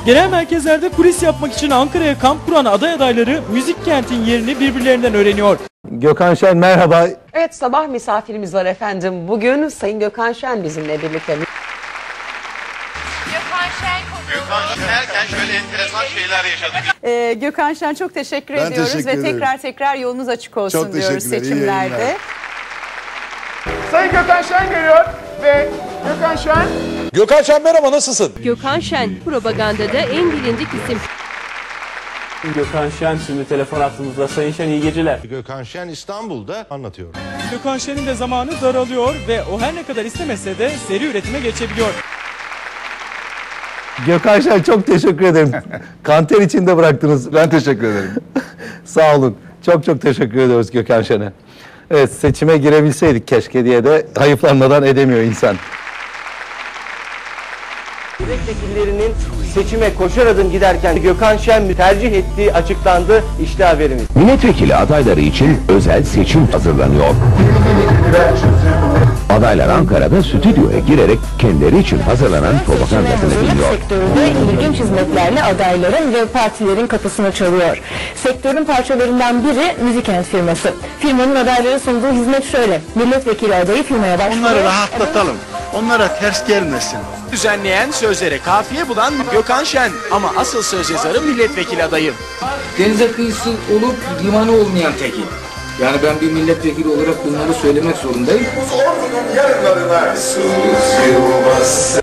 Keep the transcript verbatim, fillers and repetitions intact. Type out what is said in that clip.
Genel merkezlerde kulis yapmak için Ankara'ya kamp kuran aday adayları müzik kentin yerini birbirlerinden öğreniyor. Gökhan Şen merhaba. Evet, sabah misafirimiz var efendim. Bugün Sayın Gökhan Şen bizimle birlikte. Gökhan Şen Gökhan Şen derken şöyle enteresan şeyler yaşadık. Ee, Gökhan Şen çok teşekkür Ben ediyoruz teşekkür ve ederim. tekrar tekrar yolunuz açık olsun Çok diyoruz teşekkürler, iyi seçimlerde. yayınlar. Sayın Gökhan Şen geliyor ve Gökhan Şen... Gökhan Şen merhaba, nasılsın? Gökhan Şen propagandada en bilindik isim. Gökhan Şen şimdi telefon attığımızda. Sayın Şen iyi geceler. Gökhan Şen İstanbul'da anlatıyor. Gökhan Şen'in de zamanı daralıyor ve o her ne kadar istemese de seri üretime geçebiliyor. Gökhan Şen çok teşekkür ederim. Kanter içinde bıraktınız. Ben teşekkür ederim. Sağ olun. Çok çok teşekkür ediyoruz Gökhan Şen'e. Evet, seçime girebilseydik keşke diye de hayıflanmadan edemiyor insan. Milletvekillerinin seçime koşar adım giderken Gökhan Şen tercih ettiği açıklandı. İşte haberimiz. Milletvekili adayları için özel seçim hazırlanıyor. Adaylar Ankara'da stüdyoya girerek kendileri için hazırlanan propagandasını dinliyor. Sektöründe ilginç hizmetlerle adayların ve partilerin kapısını çalıyor. Sektörün parçalarından biri Müzikent firması. Firmanın adaylara sunduğu hizmet şöyle: milletvekili adayı firmaya başvuruyor. Onları rahatlatalım. Onlara ters gelmesin. Düzenleyen, sözlere kafiye bulan Gökhan Şen ama asıl söz yazarı milletvekili adayı. Denize kıyısı olup limanı olmayan tekin. Yani ben bir milletvekili olarak bunları söylemek zorundayım. Ordunun yarınlarına